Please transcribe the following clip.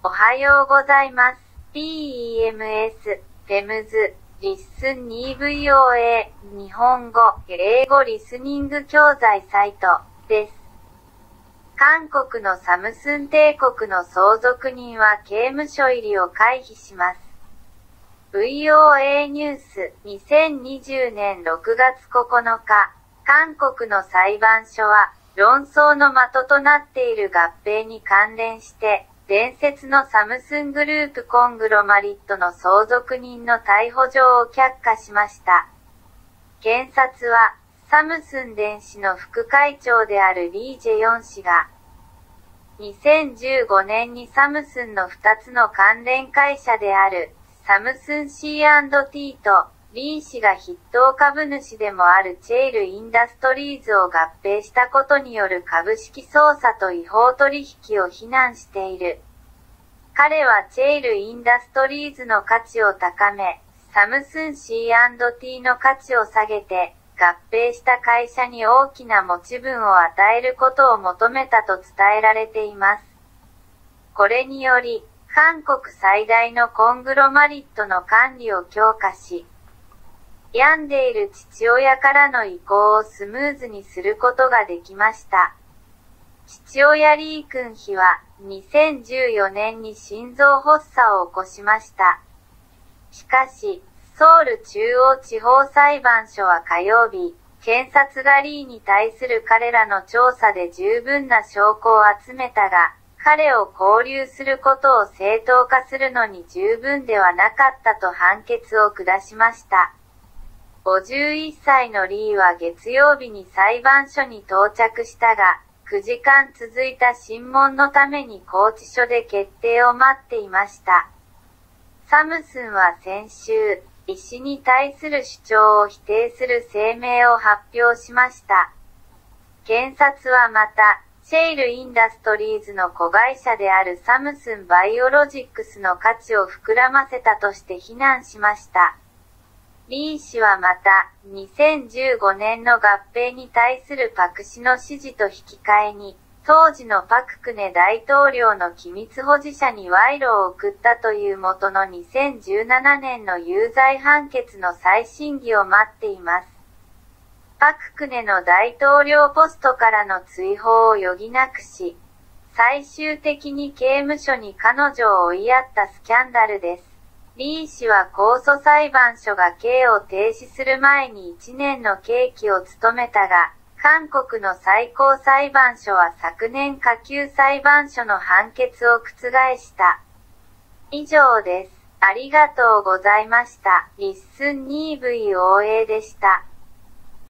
おはようございます。PEMS、PEMS、リッスン 2VOA、日本語、英語リスニング教材サイトです。韓国のサムスン帝国の相続人は刑務所入りを回避します。VOA ニュース、2020年6月9日、韓国の裁判所は、論争の的となっている合併に関連して、伝説のサムスングループコングロマリットの相続人の逮捕状を却下しました。検察は、サムスン電子の副会長であるリー・ジェヨン氏が、2015年にサムスンの2つの関連会社である、サムスン C&T と、リー氏が筆頭株主でもあるチェイル・インダストリーズを合併したことによる株式操作と違法取引を非難している。彼はチェイル・インダストリーズの価値を高め、サムスン C&T の価値を下げて、合併した会社に大きな持ち分を与えることを求めたと伝えられています。これにより、韓国最大のコングロマリットの管理を強化し、病んでいる父親からの移行をスムーズにすることができました。父親リー君妃は2014年に心臓発作を起こしました。しかし、ソウル中央地方裁判所は火曜日、検察がリーに対する彼らの調査で十分な証拠を集めたが、彼を拘留することを正当化するのに十分ではなかったと判決を下しました。51歳のリーは月曜日に裁判所に到着したが、9時間続いた審問のために拘置所で決定を待っていました。サムスンは先週、医師に対する主張を否定する声明を発表しました。検察はまた、チェイル・インダストリーズの子会社であるサムスン・バイオロジックスの価値を膨らませたとして非難しました。リー氏はまた、2015年の合併に対するパク氏の支持と引き換えに、当時のパククネ大統領の機密保持者に賄賂を送ったという元の2017年の有罪判決の再審議を待っています。パククネの大統領ポストからの追放を余儀なくし、最終的に刑務所に彼女を追いやったスキャンダルです。リー氏は控訴裁判所が刑を停止する前に1年の刑期を務めたが、韓国の最高裁判所は昨年下級裁判所の判決を覆した。以上です。ありがとうございました。リッスン 2VOA でした。